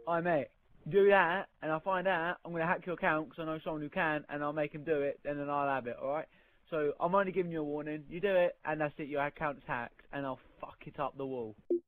I mate, do that, and I find out, I'm going to hack your account because I know someone who can, and I'll make him do it, and then I'll have it, alright? So, I'm only giving you a warning, you do it, and that's it, your account's hacked, and I'll fuck it up the wall.